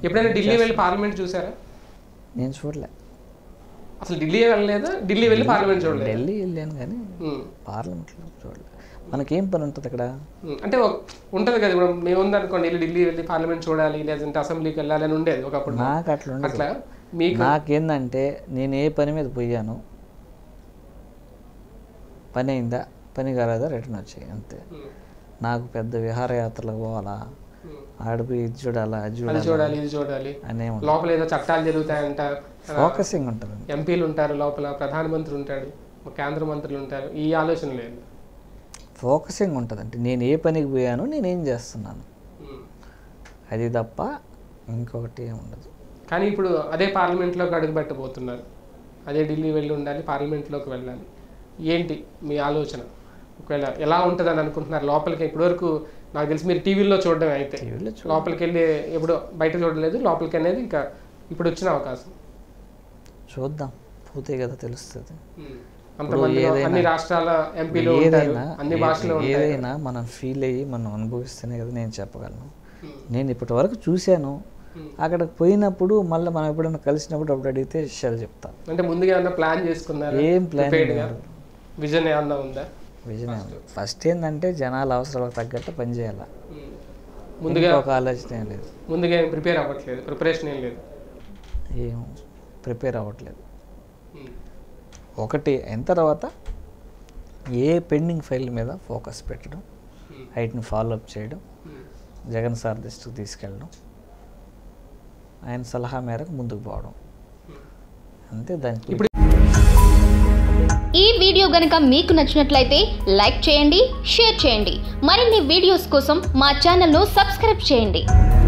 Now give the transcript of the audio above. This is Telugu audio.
ఎప్పుడైనా ఢిల్లీ వెళ్ళి పార్లమెంట్ చూసారా? నేను చూడలే. అసలు ఢిల్లీ వెళ్ళలేదా? ఢిల్లీ వెళ్ళి పార్లమెంట్ చూడలేదు? ఢిల్లీ వెళ్ళాను కానీ పార్లమెంట్లో చూడలేదు. మనకేం పని ఉంటుంది అక్కడ? అంటే ఉంటుంది కదా, ఇప్పుడు మేము ఉందనుకోండి ఢిల్లీ వెళ్ళి పార్లమెంట్ చూడాలి లేదంటే అసెంబ్లీకి వెళ్ళాలి అని ఉండేది ఒకప్పుడు. నాకు అట్లా ఉండదు. అట్లా మీకు నాకేందంటే నేను ఏ పని మీద పోయాను, పని అయిందా, పని కాలేదా, రిటర్న్ వచ్చాయి అంతే. నాకు పెద్ద విహారయాత్రలకు పోవాలా, ఆడిపోయి ఇది చూడాలా, అది చూడాలి ఇది చూడాలి అనే లోపల ఏదో చట్టాలు జరుగుతాయంట, ఫోకసింగ్ ఉంటుంది. ఎంపీలు ఉంటారు లోపల, ప్రధానమంత్రి ఉంటాడు, కేంద్ర మంత్రులు ఉంటారు, ఈ ఆలోచన లేదు. ఫోకసింగ్ ఉంటుంది. అంటే నేను ఏ పనికి పోయాను, నేనేం చేస్తున్నాను, అది తప్ప ఇంకొకటి ఏమి ఉండదు. కానీ ఇప్పుడు అదే పార్లమెంట్లోకి అడుగుపెట్టబోతున్నారు, అదే ఢిల్లీ వెళ్ళి ఉండాలి, పార్లమెంట్లోకి వెళ్ళాలి. ఏంటి మీ ఆలోచన? ఒకవేళ ఎలా ఉంటుందని అనుకుంటున్నారు లోపలికి? ఇప్పటివరకు నాకు తెలిసి మీరు టీవీలో చూడడం అయితే, లోపలికి వెళ్ళి ఎప్పుడు బయట చూడలేదు, లోపలికి అనేది ఇంకా ఇప్పుడు వచ్చిన అవకాశం. చూద్దాం, పోతే కదా తెలుస్తుంది. అన్ని రాష్ట్రాల ఎంపీలు అన్ని భాషలు, ఏదైనా మనం ఫీల్ అయ్యి మనం అనుభవిస్తేనే కదా నేను చెప్పగలను. నేను ఇప్పటి వరకు చూశాను, అక్కడికి పోయినప్పుడు మళ్ళీ మనం ఎప్పుడైనా కలిసినప్పుడు అప్పుడు అడిగితే విషయాలు చెప్తాను. అంటే ముందుగా ఏమన్నా ప్లాన్ చేసుకున్నారు? ఏం ప్లాన్, విజన్ ఏమన్నా ఉందా? విజన్ ఫస్ట్ ఏంటంటే జనాల అవసరాలకు తగ్గట్టు పని చేయాలి. ముందుగా ఒక ఆలోచన ఏం లేదు, ముందుగా ఏం ప్రిపేర్ అవ్వట్లేదు, ప్రిపరేషన్ ఏం లేదు, ఏం ప్రిపేర్ అవ్వట్లేదు. ఒకటి అయిన తర్వాత ఏ పెండింగ్ ఫైల్ మీద ఫోకస్ పెట్టడం, వాటిని ఫాలోఅప్ చేయడం, జగన్ సార్ దృష్టికి తీసుకెళ్ళడం, ఆయన సలహా మేరకు ముందుకు పోవడం, అంతే. దానికి ఈ వీడియో గనుక మీకు నచ్చినట్లయితే లైక్ చేయండి, షేర్ చేయండి. మరిన్ని వీడియోస్ కోసం మా ఛానల్ను సబ్స్క్రైబ్ చేయండి.